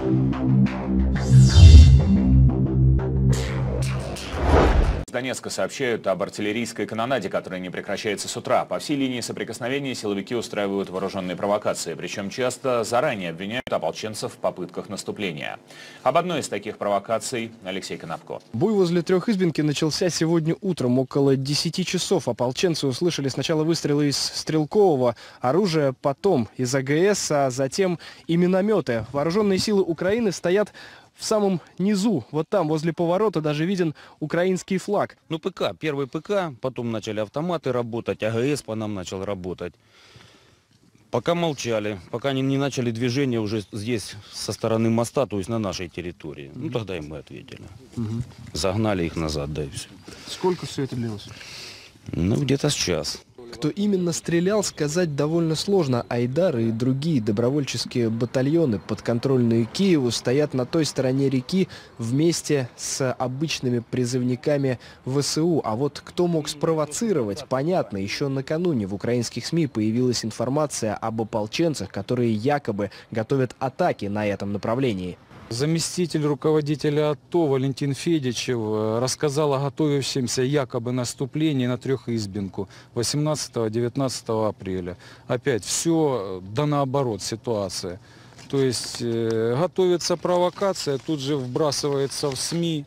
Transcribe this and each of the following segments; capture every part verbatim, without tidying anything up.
Из Донецка сообщают об артиллерийской канонаде, которая не прекращается с утра. По всей линии соприкосновения силовики устраивают вооруженные провокации, причем часто заранее обвиняют ополченцев в попытках наступления. Об одной из таких провокаций Алексей Коновко. Бой возле Трехизбинки начался сегодня утром. Около десяти часов ополченцы услышали сначала выстрелы из стрелкового оружия, потом из А Г С, а затем и минометы. Вооруженные силы Украины стоят в самом низу, вот там, возле поворота, даже виден украинский флаг. Ну, ПК, первый ПК, потом начали автоматы работать, А Г С по нам начал работать. Пока молчали, пока не, не начали движение уже здесь, со стороны моста, то есть на нашей территории. Ну, тогда и мы ответили. Угу. Загнали их назад, да и все. Сколько все это длилось? Ну, где-то с час. Кто именно стрелял, сказать довольно сложно. Айдар и другие добровольческие батальоны, подконтрольные Киеву, стоят на той стороне реки вместе с обычными призывниками В С У. А вот кто мог спровоцировать, понятно. Еще накануне в украинских СМИ появилась информация об ополченцах, которые якобы готовят атаки на этом направлении. Заместитель руководителя АТО Валентин Федичев рассказал о готовящемся якобы наступлении на Трехизбинку восемнадцатого-девятнадцатого апреля. Опять все да наоборот ситуация. То есть э, готовится провокация, тут же вбрасывается в СМИ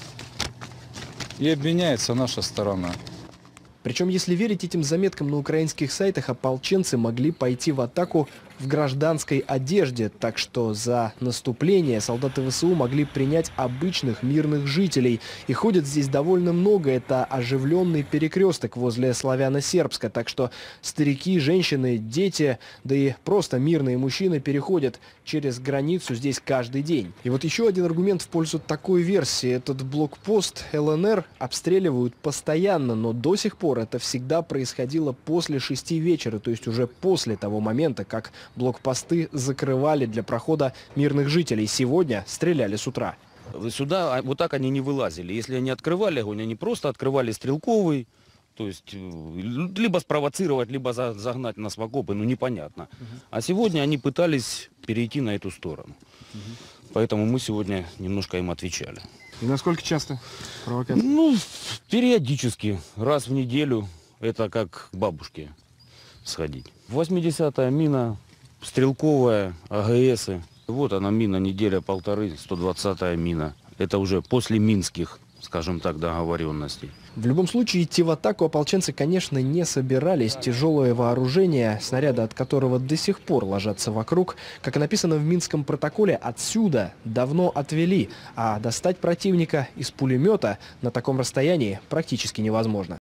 и обвиняется наша сторона. Причем, если верить этим заметкам на украинских сайтах, ополченцы могли пойти в атаку в гражданской одежде, так что за наступление солдаты В С У могли принять обычных мирных жителей. И ходят здесь довольно много, это оживленный перекресток возле Славяно-Сербска, так что старики, женщины, дети, да и просто мирные мужчины переходят через границу здесь каждый день. И вот еще один аргумент в пользу такой версии. Этот блокпост Л Н Р обстреливают постоянно, но до сих пор это всегда происходило после шести вечера, то есть уже после того момента, как блокпосты закрывали для прохода мирных жителей. Сегодня стреляли с утра. Сюда вот так они не вылазили. Если они открывали огонь, они просто открывали стрелковый. То есть либо спровоцировать, либо загнать нас в окопы, ну непонятно. Угу. А сегодня они пытались перейти на эту сторону. Угу. Поэтому мы сегодня немножко им отвечали. И насколько часто провокация? Ну, периодически, раз в неделю. Это как к бабушке сходить. восьмидесятая мина, стрелковая, А Г С. Вот она мина, неделя-полторы, сто двадцатая мина. Это уже после минских, скажем так, договоренностей. В любом случае, идти в атаку ополченцы, конечно, не собирались. Тяжелое вооружение, снаряды от которого до сих пор ложатся вокруг, как написано в Минском протоколе, отсюда давно отвели. А достать противника из пулемета на таком расстоянии практически невозможно.